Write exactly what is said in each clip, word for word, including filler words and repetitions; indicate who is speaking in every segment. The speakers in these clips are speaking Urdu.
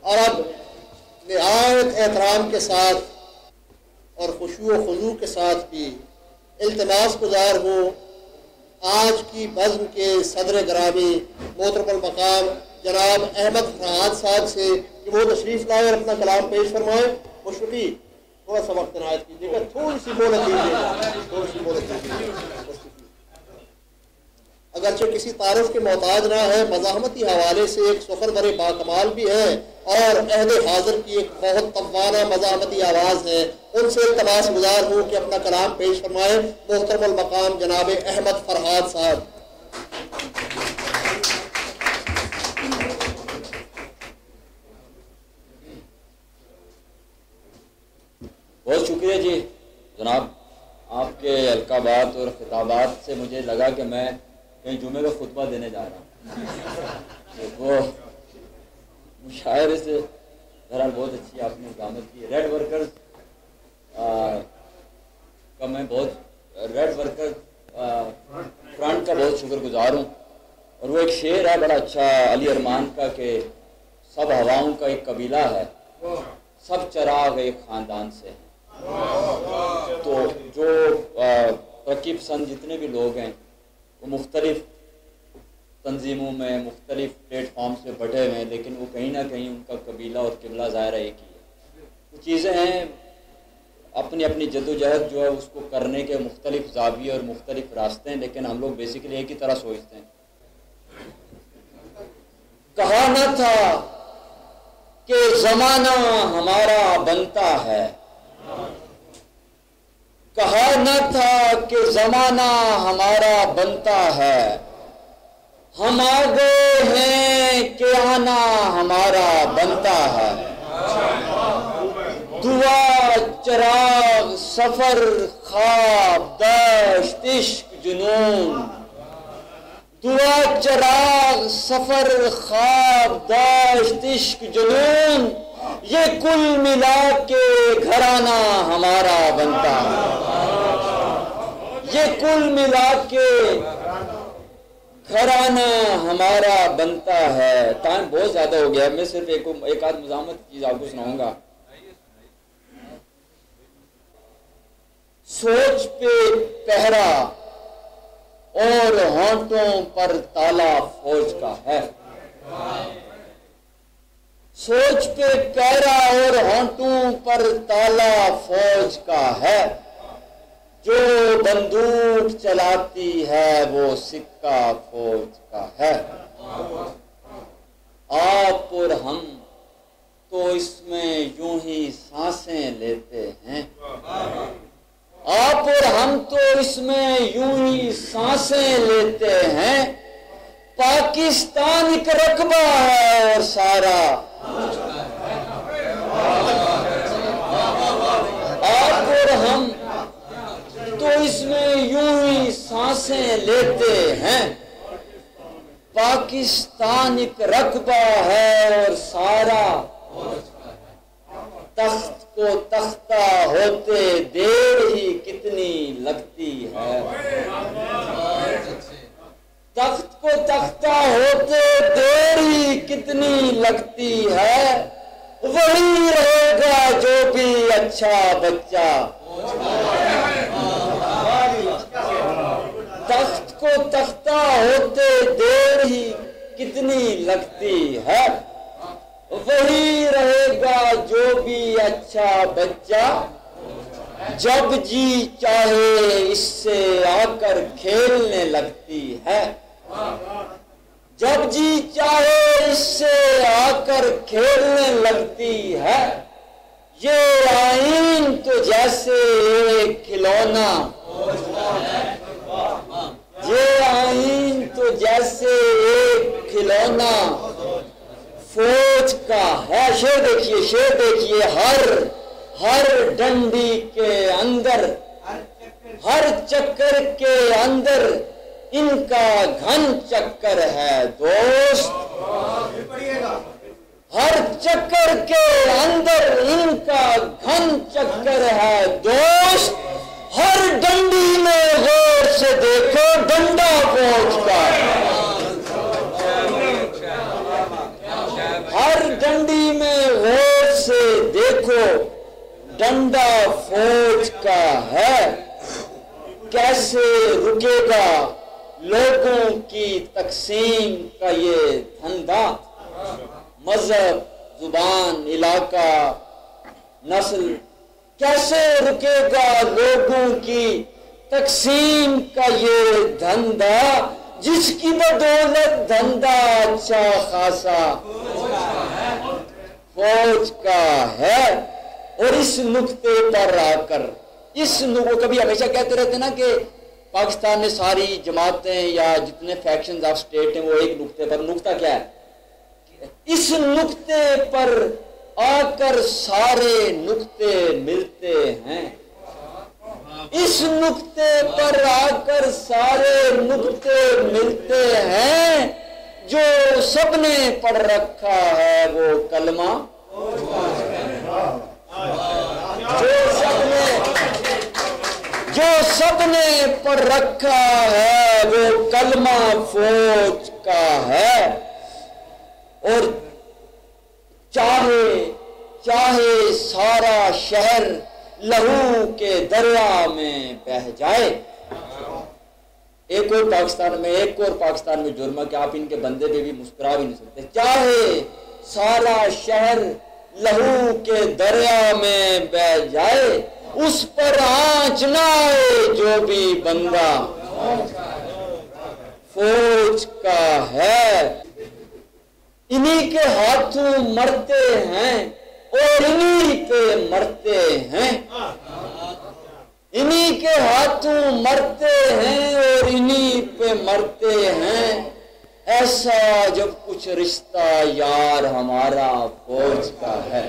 Speaker 1: اور اب نہایت احترام کے ساتھ اور خشوع و خضوع کے ساتھ بھی التماس گزار ہوں آج کی بزم کے صدر گرامی محترم المقام جناب احمد فرحات صاحب سے کہ وہ تشریف لائے اور اپنا کلام پیش فرمائے. مشفقی تھوڑا سا وقت عنایت کیجیے گا, تھوڑی سی مہلت دیجیے گا, تھوڑی سی مہلت دیجیے گا. اگرچہ کسی تعارف کے محتاج نہ ہے, مزاحمتی حوالے سے ایک سخن بر باکمال بھی ہے اور عہد حاضر کی ایک بہت طوانہ مزاحمتی آواز ہے. ان سے التماس گزار ہوں کہ اپنا کلام پیش فرمائیں محترم المقام جناب احمد فرحات صاحب.
Speaker 2: بہت شکریہ جی جناب, آپ کے القابات اور خطابات سے مجھے لگا کہ میں کہیں جمعے کا خطبہ دینے جا رہا ہوں. وہ مشاعرے سے بہرحال بہت اچھی آپ نے اقامت کی. ریڈ ورکرز کا میں بہت ریڈ ورکر فرنٹ کا بہت شکر گزار ہوں. اور وہ ایک شعر ہے بڑا اچھا علی ارمان کا کہ سب ہواؤں کا ایک قبیلہ ہے, سب چراغ ایک خاندان سے ہیں. تو جو ترقی پسند جتنے بھی لوگ ہیں وہ مختلف تنظیموں میں مختلف پلیٹ فارمز پہ بٹے ہوئے ہیں, لیکن وہ کہیں نہ کہیں ان کا قبیلہ اور قبلہ ظاہرہ ایک ہی ہے. وہ چیزیں ہیں اپنی اپنی جد و جہد جو ہے اس کو کرنے کے مختلف زاویے اور مختلف راستے ہیں, لیکن ہم لوگ بیسیکلی ایک ہی طرح سوچتے ہیں. کہا نہ تھا کہ زمانہ ہمارا بنتا ہے, کہا نہ تھا کہ زمانہ ہمارا بنتا ہے, ہم آ گئے ہیں کہ آنا ہمارا بنتا ہے. دعا چراغ سفر خواب داشت عشق جنون, دعا چراغ سفر خواب داشت عشق جنون, یہ کل ملا کے گھرانہ ہمارا بنتا ہے, یہ کل ملا کے گھرانہ ہمارا بنتا ہے. ٹائم بہت زیادہ ہو گیا, میں صرف ایک ایک آدھ مزاحمت چیز آپ کو سناؤں گا. سوچ پہ پہرا اور ہونٹوں پر تالا فوج کا ہے, سوچ پہ پہرا اور ہونٹوں پر تالا فوج کا ہے, جو بندوق چلاتی ہے وہ سکہ فوج کا ہے. آپ اور ہم تو اس میں یوں ہی سانسیں لیتے ہیں, آپ اور ہم تو اس میں یوں ہی سانسیں لیتے ہیں. پاکستان ایک رقبہ ہے اور سارا, آپ اور ہم تو اس میں یوں ہی سانسیں لیتے ہیں. پاکستان ایک رقبہ ہے اور سارا, تخت کو تختہ ہوتے دیر ہی کتنی لگتی ہے, تخت کو تختہ ہوتے دیر ہی کتنی لگتی ہے. وہی رہے گا جو بھی اچھا بچہ, تخت کو تختہ ہوتے دیر ہی کتنی لگتی ہے. وہی رہے گا جو بھی اچھا بچہ, جب جی چاہے اس سے آ کر کھیلنے لگتی ہے, جب جی چاہے اس سے آ کر کھیلنے لگتی ہے. یہ آئین تو جیسے ایک کھلونا, یہ آئین تو جیسے ایک کھلونا فوج کا ہے. شعر دیکھیے, شعر دیکھیے. ہر ہر ڈنڈی کے اندر, ہر چکر کے اندر ان کا گھن چکر ہے دوست, ہر چکر کے اندر ان کا گھن چکر ہے دوست. ہر ڈنڈی میں غور سے دیکھو ڈنڈا فوج کا, ہر ڈنڈی میں ڈنڈا فوج کا ہے، کیسے رکے گا لوگوں کی تقسیم کا یہ دھندا، مذہب، زبان، علاقہ، نسل، کیسے رکے گا لوگوں کی تقسیم کا یہ دھندا، جس کی بدولت دھندا اچھا خاصا فوج کا ہے۔ اور اس نقطے پر آ کر اس نقطے کبھی ہمیشہ کہتے رہتے نا کہ پاکستان میں ساری جماعتیں یا جتنے فیکشنز آف سٹیٹ ہیں وہ ایک نقطے پر، نقطہ کیا ہے؟ اس نقطے پر آ کر سارے نقطے ملتے ہیں، اس نقطے پر آ کر سارے نقطے ملتے ہیں، جو سب نے پڑھ رکھا ہے وہ کلمہ، جو سب نے جو سب نے پڑھ رکھا ہے وہ کلمہ فوج کا ہے۔ اور چاہے چاہے سارا شہر لہو کے دریا میں بہہ جائے۔ ایک اور پاکستان میں ایک اور پاکستان میں جرم ہے کہ آپ ان کے بندے پہ بھی مسکرا بھی نہیں سکتے۔ چاہے سارا شہر لہو کے دریا میں بہہ جائے، اس پر آنچ نہ آئے جو بھی بندہ فوج کا ہے۔ انہی کے ہاتھوں مرتے ہیں اور انہی پہ مرتے ہیں، انہی کے ہاتھوں مرتے ہیں اور انہی پہ مرتے ہیں۔ ایسا جب کچھ رشتہ یار ہمارا فوج کا ہے،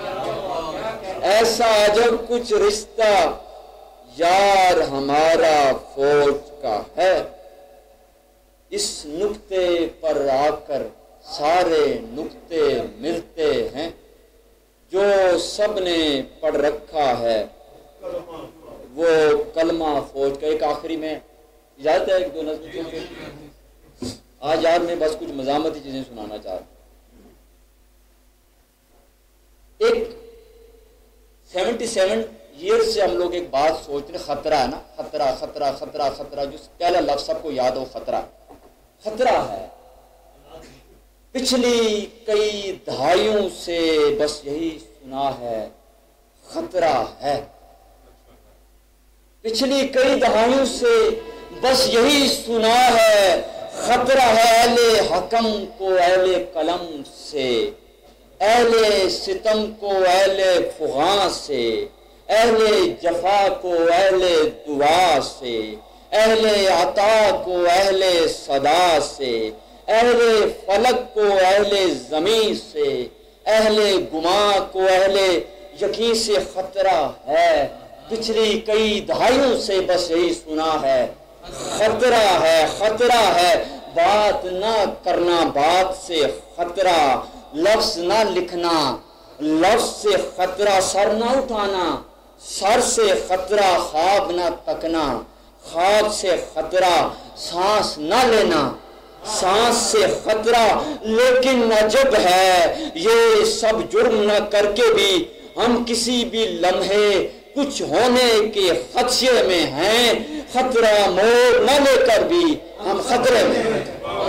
Speaker 2: ایسا جب کچھ رشتہ یار ہمارا فوج کا ہے۔ اس نقطے پر آ کر سارے نقطے ملتے ہیں، جو سب نے پڑھ رکھا ہے وہ کلمہ فوج کا۔ ایک آخری میں اجازت ہے ایک دو نظم آج یار میں بس کچھ مزاحمتی چیزیں سنانا چاہتا ہوں۔ ایک سیونٹی سیون ایئر سے ہم لوگ ایک بات سوچتے ہیں، خطرہ ہے نا، خطرہ خطرہ خطرہ خطرہ، جو پہلا لفظ سب کو یاد ہو، خطرہ خطرہ ہے۔ پچھلی کئی دہائیوں سے بس یہی سنا ہے، خطرہ ہے۔ پچھلی کئی دہائیوں سے بس یہی سنا ہے، خطرہ ہے اہل حکم کو اہل قلم سے، اہل ستم کو اہل فغاں سے، اہل جفا کو اہل دعا سے، اہل عطا کو اہل صدا سے، اہل فلک کو اہل زمین سے، اہل گماں کو اہل یقین سے خطرہ ہے۔ پچھلی کئی دہائیوں سے بس یہی سنا ہے، خطرہ ہے خطرہ ہے، بات نہ کرنا بات سے خطرہ، لفظ نہ لکھنا لفظ سے خطرہ، سر نہ اٹھانا سر سے خطرہ، خواب نہ تکنا خواب سے خطرہ، سانس نہ لینا سانس سے خطرہ۔ لیکن عجب ہے یہ سب جرم نہ کر کے بھی ہم کسی بھی لمحے کچھ ہونے کے خدشے میں ہیں، خطرہ موڑ نہ لے کر بھی ہم خطرے میں ہیں۔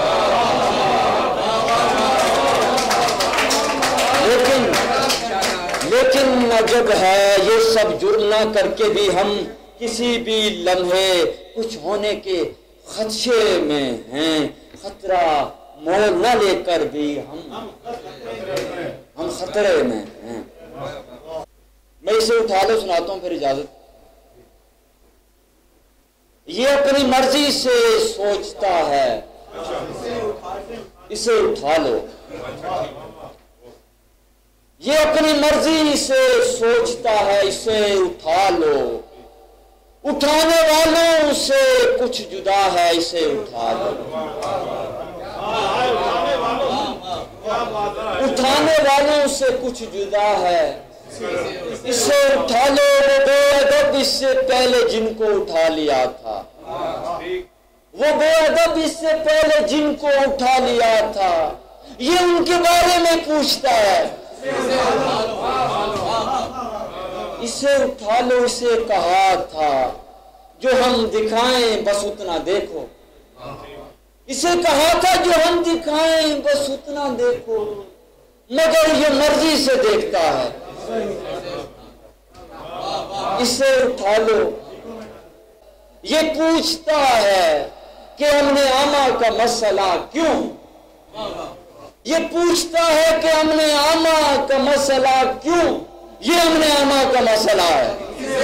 Speaker 2: لیکن لیکن عجب ہے یہ سب جرم نہ کر کے بھی ہم کسی بھی لمحے کچھ ہونے کے خدشے میں ہیں، خطرہ موڑ نہ لے کر بھی ہم ہم خطرے میں ہیں۔ میں اسے اٹھا لو سناتا ہوں پھر اجازت۔ یہ اپنی مرضی سے سوچتا ہے، اسے اٹھا لو۔ یہ اپنی مرضی سے سوچتا ہے، اسے اٹھا لو۔ اٹھانے والوں سے کچھ جدا ہے، اسے اٹھا لو۔ اٹھانے والوں سے کچھ جدا ہے، اسے اٹھا لو۔ وہ بے ادب اس سے پہلے جن کو اٹھا لیا تھا، وہ بے ادب اس سے پہلے جن کو اٹھا لیا تھا، یہ ان کے بارے میں پوچھتا ہے۔ اسے اٹھا لو اسے کہا تھا جو ہم دکھائیں بس اتنا دیکھو، اسے کہا تھا جو ہم دکھائیں بس اتنا دیکھو، مگر یہ مرضی سے دیکھتا ہے۔ اسے اٹھا لو یہ پوچھتا ہے کہ ہم نے آما کا مسئلہ کیوں، یہ پوچھتا ہے کہ ہم نے آما کا مسئلہ کیوں، یہ ہم نے آما کا مسئلہ ہے۔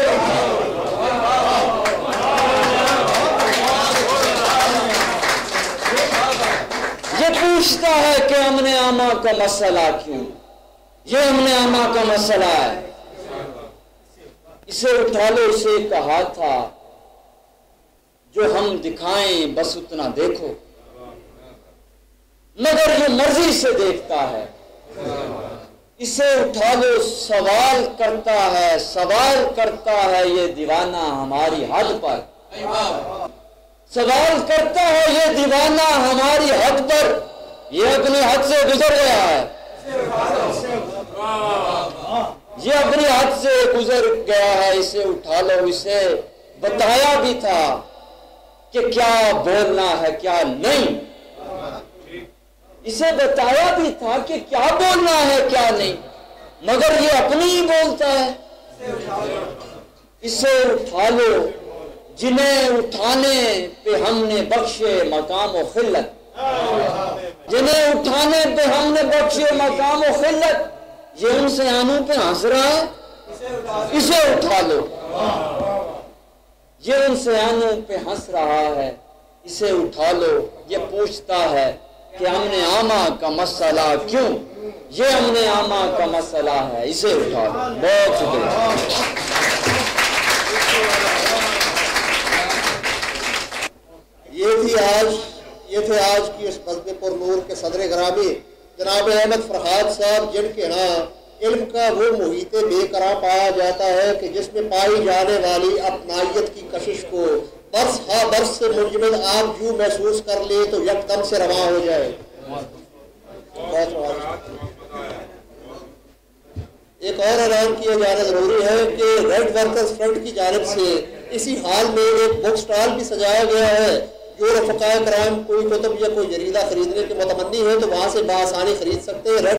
Speaker 2: یہ پوچھتا ہے کہ ہم نے آما کا مسئلہ کیوں، یہ ہم نے آما کا مسئلہ ہے۔ اسے اٹھا لو اسے کہا تھا جو ہم دکھائیں بس اتنا دیکھو، مگر یہ مرضی سے دیکھتا ہے۔ اسے اٹھا لو سوال کرتا ہے سوال کرتا ہے یہ دیوانہ ہماری حد پر، سوال کرتا ہے یہ دیوانہ ہماری حد پر، یہ اپنی حد سے گزر گیا ہے، یہ اپنی حد سے گزر گیا ہے۔ اسے اٹھا لو اسے بتایا بھی تھا کہ کیا بولنا ہے کیا نہیں، اسے بتایا بھی تھا کہ کیا بولنا ہے کیا نہیں، مگر یہ اپنی ہی بولتا ہے۔ اسے اٹھا لو جنہیں اٹھانے پہ ہم نے بخشے مقام و خلت، جنہیں اٹھانے پہ ہم نے بخشے مقام و خلت، یہ ان سے آنوں پہ ہنس رہا ہے۔ اسے اٹھا لو یہ ان سے آنوں پہ ہنس رہا ہے۔ اسے اٹھا لو یہ پوچھتا ہے کہ ہم نے آما کا مسئلہ کیوں، یہ ہم نے آما کا مسئلہ ہے۔ اسے اٹھا لو۔ بہت شکریہ۔
Speaker 1: یہ تھی آج یہ تھے آج کی اس مذہب پر نور کے صدر گرامی جناب احمد فرحات صاحب، جن کے ہاں علم کا وہ محیط بے قرار پایا جاتا ہے کہ جس میں پائی جانے والی اپنائیت کی کشش کو برس ہا برس سے منجمد آپ یوں محسوس کر لے تو یکدم سے رواں ہو جائے۔ ایک اور اعلان کیا جانا ضروری ہے کہ ریڈ ورکرز فرنٹ کی جانب سے اسی حال میں ایک بک سٹال بھی سجایا گیا ہے، جو رفقائے کرام کوئی کتب یا کوئی جریدہ خریدنے کے متمنی ہے تو وہاں سے بآسانی خرید سکتے ہیں۔ ریڈ